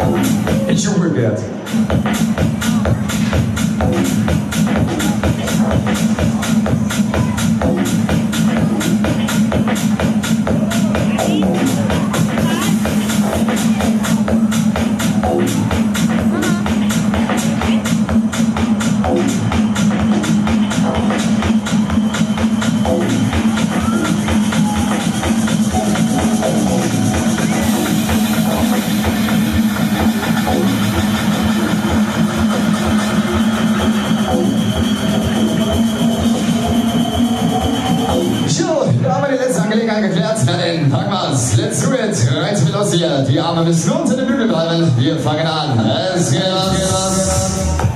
Ich umgekehrt. Let's do it. Rein mit uns hier. Die Arme müssen unter den Bügel bleiben. Wir fangen an. Es geht los.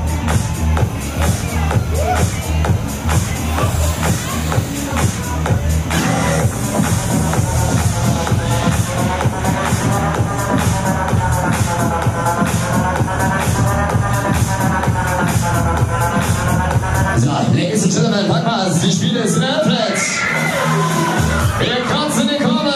So, Ladies and Gentlemen, pack mal, die Spiele sind eröffnet. Wir kratzen die Kurve.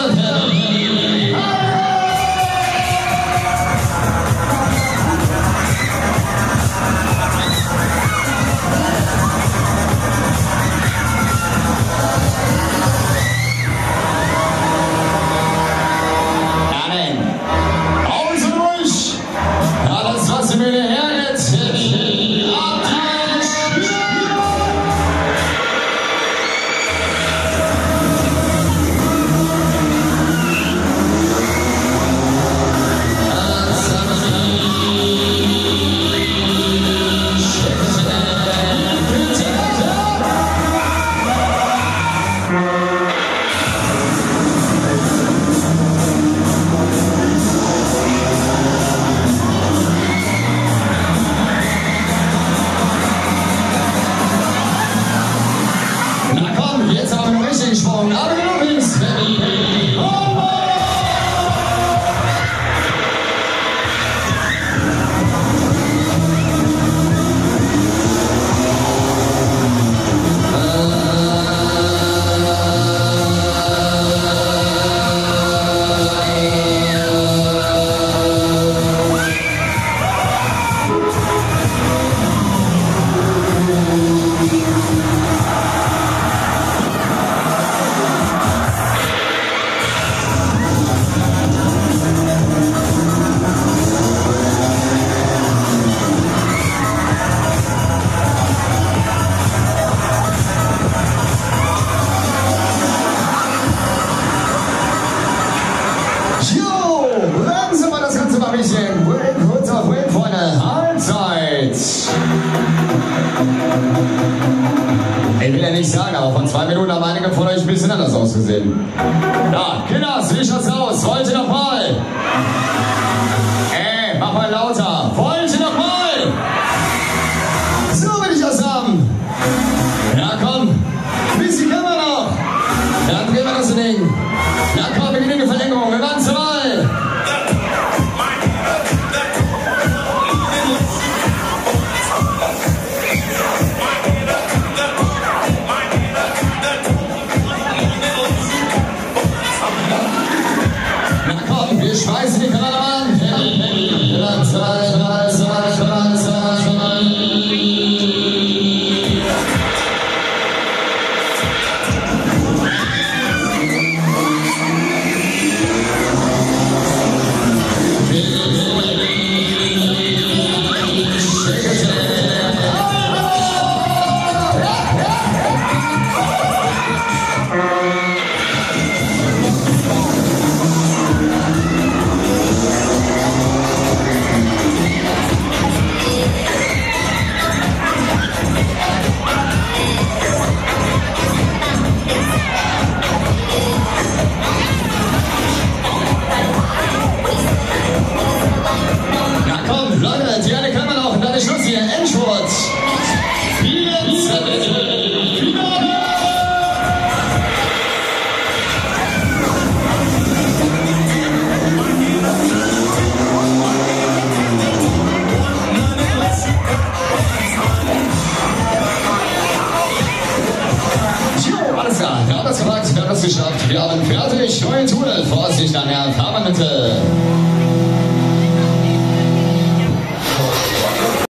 Jetzt haben wir einen richtigen Sprung. Aber links. Kurz auf Win, Freunde. Halbzeit. Ich will ja nicht sagen, aber von 2 Minuten haben einige von euch ein bisschen anders ausgesehen. Ja, Kinders, wie schaut's aus? Wollt ihr noch mal? Ey, mach mal lauter. Wollt ihr noch mal? So will ich das haben. Ja, komm. Ein bisschen können wir noch. Dann drehen wir das Ding. Ja, komm, wir gehen in die Verlängerung. Wir waren 2. Wir schmeißen die Kanal an. 2, 3.